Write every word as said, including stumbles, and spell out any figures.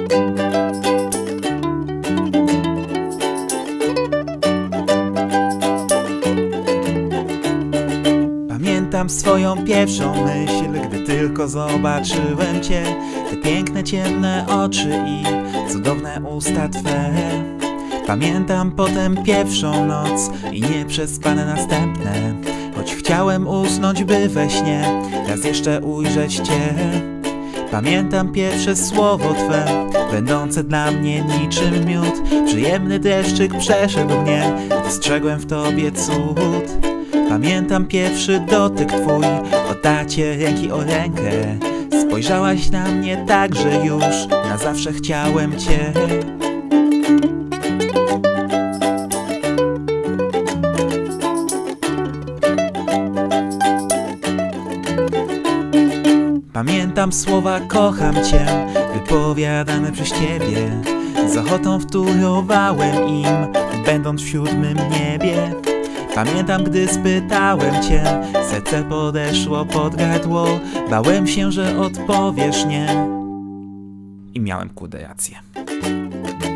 Pamiętam swoją pierwszą myśl, gdy tylko zobaczyłem cię. Te piękne, ciemne oczy i cudowne usta twe. Pamiętam potem pierwszą noc i nieprzespane następne. Choć chciałem usnąć, by we śnie raz jeszcze ujrzeć cię. Pamiętam pierwsze słowo twe, będące dla mnie niczym miód. Przyjemny deszczyk przeszedł mnie, dostrzegłem w tobie cud. Pamiętam pierwszy dotyk twój, otarcie ręki o rękę. Spojrzałaś na mnie tak, że już na zawsze chciałem cię. Pamiętam słowa kocham cię, wypowiadane przez ciebie. Z ochotą wtórowałem im, będąc w siódmym niebie. Pamiętam, gdy spytałem cię, serce podeszło pod gardło. Bałem się, że odpowiesz nie i miałem kurde rację.